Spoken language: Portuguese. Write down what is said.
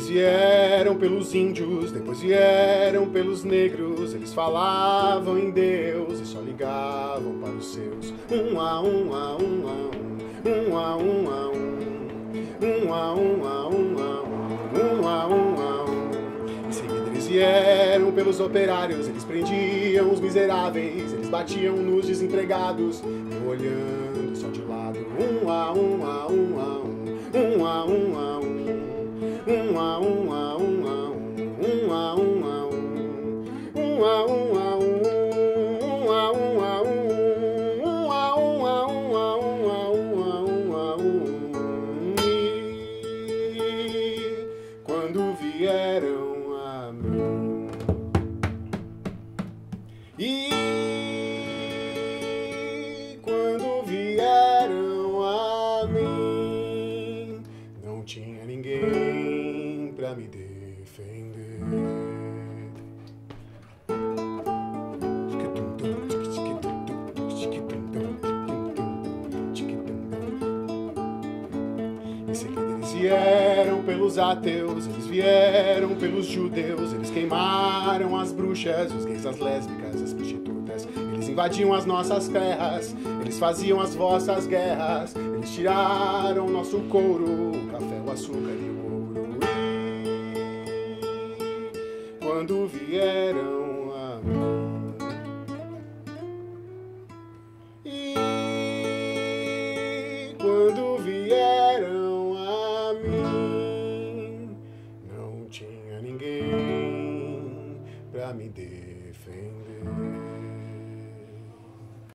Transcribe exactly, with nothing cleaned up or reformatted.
Eles vieram pelos índios, depois vieram pelos negros. Eles falavam em Deus e só ligavam para os seus. Um a um a um a um, um a um a um, um a um a um a um, um a um a um. Em seguida eles vieram pelos operários, eles prendiam os miseráveis, eles batiam nos desempregados, eu olhando só de lado. Um a um a um a um, um a um a um. Um a um a um a um, um a um a um, um a um a um, um a um a um, um a um a um a um a um a um. E quando vieram a mim, e quando vieram a mim, não tinha ninguém pra me defender. Em seguida eles vieram pelos ateus, eles vieram pelos judeus, eles queimaram as bruxas, os gays, as lésbicas, as prostitutas, eles invadiam as nossas terras, eles faziam as vossas guerras, eles tiraram nosso couro, o café, o açúcar e o ouro. Quando vieram